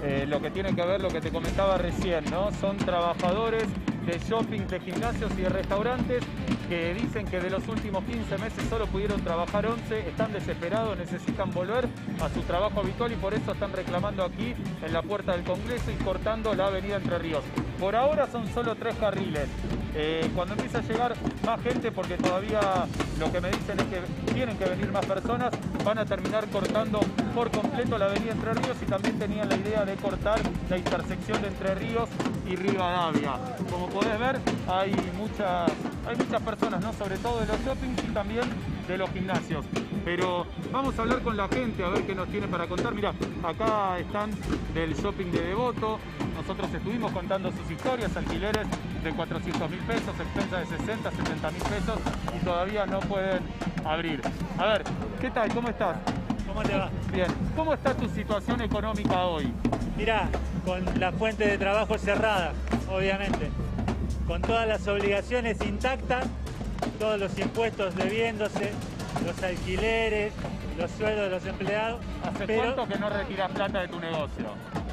lo que tiene que ver, lo que te comentaba recién, ¿no? Son trabajadores de shopping, de gimnasios y de restaurantes que dicen que de los últimos 15 meses solo pudieron trabajar 11, están desesperados, necesitan volver a su trabajo habitual y por eso están reclamando aquí en la puerta del Congreso y cortando la avenida Entre Ríos. Por ahora son solo 3 carriles. Cuando empieza a llegar más gente, porque todavía lo que me dicen es que tienen que venir más personas, van a terminar cortando por completo la avenida Entre Ríos y también tenían la idea de cortar la intersección de Entre Ríos y Rivadavia. Como podés ver, hay muchas personas, ¿no? Sobre todo de los shoppings y también de los gimnasios. Pero vamos a hablar con la gente a ver qué nos tiene para contar. Mira, acá están del shopping de Devoto. Nosotros estuvimos contando sus historias, alquileres de 400.000 pesos, expensas de 60, 70.000 pesos y todavía no pueden abrir. A ver, ¿qué tal? ¿Cómo estás? ¿Cómo te va? Bien. ¿Cómo está tu situación económica hoy? Mirá, con la fuente de trabajo cerrada, obviamente, con todas las obligaciones intactas, todos los impuestos debiéndose, los alquileres, los sueldos de los empleados. ¿Hace cuánto que no retiras plata de tu negocio?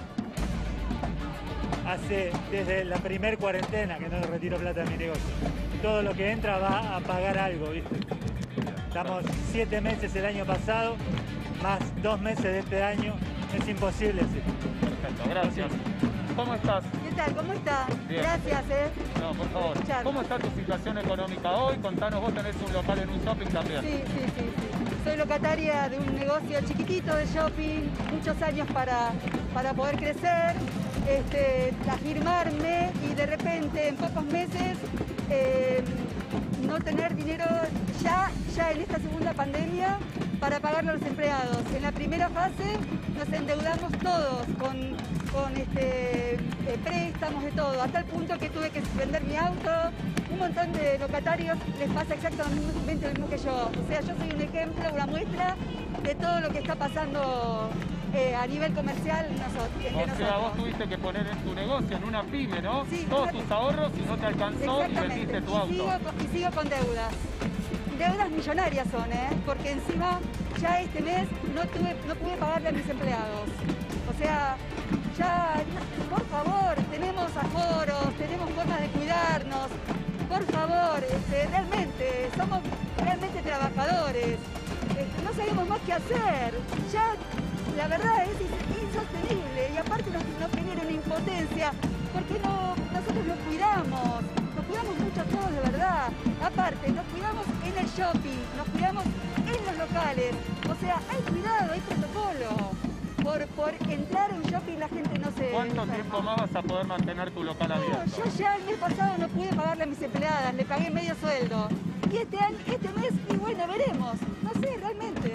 Desde la primer cuarentena que no retiro plata de mi negocio. Todo lo que entra va a pagar algo, ¿viste? Estamos 7 meses el año pasado, más 2 meses de este año. Es imposible, sí. Perfecto, gracias. ¿Cómo estás? ¿Qué tal? ¿Cómo estás? Bien. Gracias, No, por favor. ¿Cómo está tu situación económica hoy? Contanos, vos tenés un local en un shopping también. Sí. Soy locataria de un negocio chiquitito de shopping, muchos años para poder crecer, afirmarme y de repente en pocos meses no tener dinero ya en esta segunda pandemia para pagarle a los empleados. En la primera fase nos endeudamos todos con préstamos de todo, a tal punto que tuve que vender mi auto. Un montón de locatarios les pasa exactamente lo mismo que yo. O sea, yo soy un ejemplo, una muestra de todo lo que está pasando a nivel comercial O sea, vos tuviste que poner en tu negocio, en una pyme, ¿no? Sí, todos tus ahorros y no te alcanzó y vendiste tu auto. Y sigo con deudas. Deudas millonarias son, porque encima ya este mes no pude pagarle a mis empleados. O sea, ya, por favor, tenemos aforos, tenemos formas de cuidarnos. Por favor, somos realmente trabajadores. No sabemos más qué hacer. Ya, la verdad, es insostenible. Y aparte nos genera una impotencia, porque nosotros nos cuidamos mucho todos, de verdad. Aparte, nos cuidamos en el shopping, nos cuidamos en los locales. O sea, hay cuidado, hay protocolo. Por entrar a un shopping la gente no se... ¿Cuánto tiempo más vas a poder mantener tu local abierto? Yo ya el mes pasado no pude pagarle a mis empleadas, le pagué medio sueldo. Y este mes, y bueno, veremos. No sé, realmente.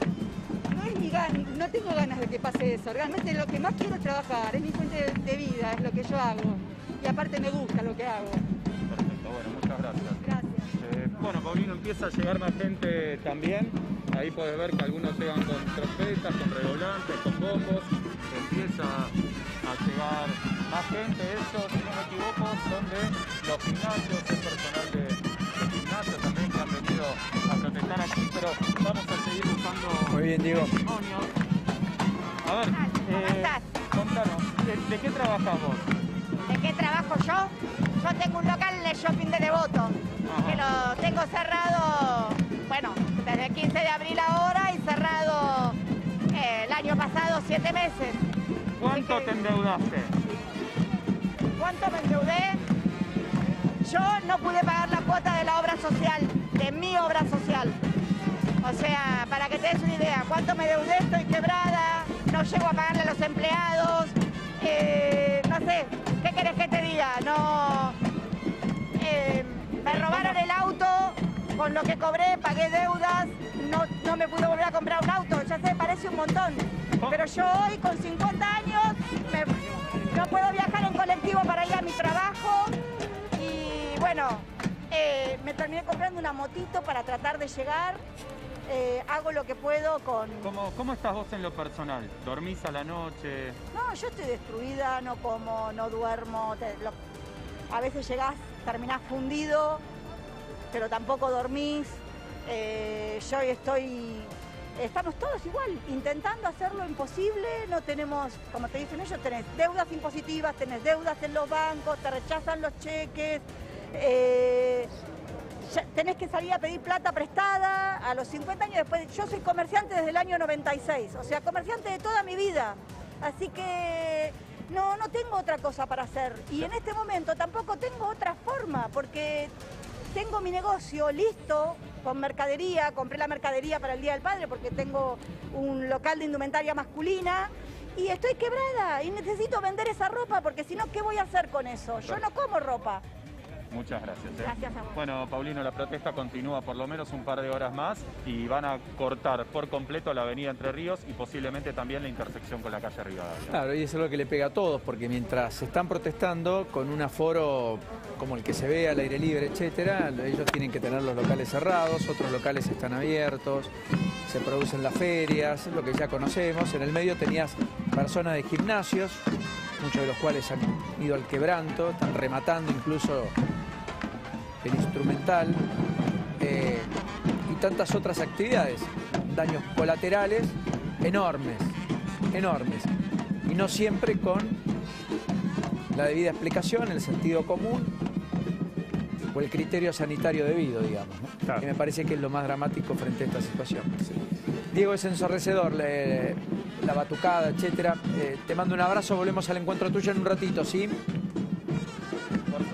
No tengo ganas de que pase eso. Realmente lo que más quiero es trabajar, es mi fuente de vida, es lo que yo hago. Y aparte me gusta lo que hago. Perfecto, bueno, muchas gracias. Gracias. Bueno, Paulino, empieza a llegar más gente también. Ahí podés ver que algunos llegan con trompetas, con redolantes, con bombos. Empieza a llegar más gente. Ellos, si no me equivoco, son de los gimnasios, el personal de gimnasios también que han venido a protestar aquí. Pero vamos a seguir buscando testimonios. A ver, ¿Cómo estás? Contanos, ¿de qué trabajas vos? ¿De qué trabajo yo? Yo tengo un local en el shopping de Devoto, que lo tengo cerrado, bueno, desde el 15 de abril ahora y cerrado el año pasado 7 meses. ¿Cuánto te endeudaste? ¿Cuánto me endeudé? Yo no pude pagar la cuota de la obra social, de mi obra social. O sea, para que te des una idea, ¿cuánto me endeudé? Estoy quebrada, no llego a pagarle a los empleados, no sé, ¿qué querés que te diga? Me robaron el auto, con lo que cobré, pagué deudas, no me pude volver a comprar un auto, ya sé, parece un montón. Pero yo hoy, con 50 años, no puedo viajar en colectivo para ir a mi trabajo y bueno, me terminé comprando una motito para tratar de llegar. Hago lo que puedo con... ¿Cómo estás vos en lo personal? ¿Dormís a la noche? No, yo estoy destruida, no como, no duermo. A veces llegás, terminás fundido, pero tampoco dormís. Yo estoy estamos todos igual, intentando hacer lo imposible. No tenemos, como te dicen ellos, tenés deudas impositivas, tenés deudas en los bancos, te rechazan los cheques, tenés que salir a pedir plata prestada a los 50 años después. Yo soy comerciante desde el año 96, o sea, comerciante de toda mi vida. Así que no tengo otra cosa para hacer. Y en este momento tampoco tengo otra forma, porque tengo mi negocio listo, con mercadería. Compré la mercadería para el Día del Padre porque tengo un local de indumentaria masculina. Y estoy quebrada y necesito vender esa ropa, porque si no, ¿qué voy a hacer con eso? Yo no como ropa. Muchas gracias. Gracias a vos. Bueno, Paulino, la protesta continúa por lo menos un par de horas más y van a cortar por completo la avenida Entre Ríos y posiblemente también la intersección con la calle Rivadavia. Claro, y eso es lo que le pega a todos, porque mientras se están protestando con un aforo como el que se ve al aire libre, etcétera, ellos tienen que tener los locales cerrados, otros locales están abiertos, se producen las ferias, lo que ya conocemos. En el medio tenías personas de gimnasios, muchos de los cuales han ido al quebranto, están rematando incluso el instrumental, y tantas otras actividades, daños colaterales enormes, enormes, y no siempre con la debida explicación, el sentido común o el criterio sanitario debido, digamos, ¿no? Claro. Que me parece que es lo más dramático frente a esta situación. Diego, es ensordecedor la batucada, etcétera. Te mando un abrazo, volvemos al encuentro tuyo en un ratito, ¿sí?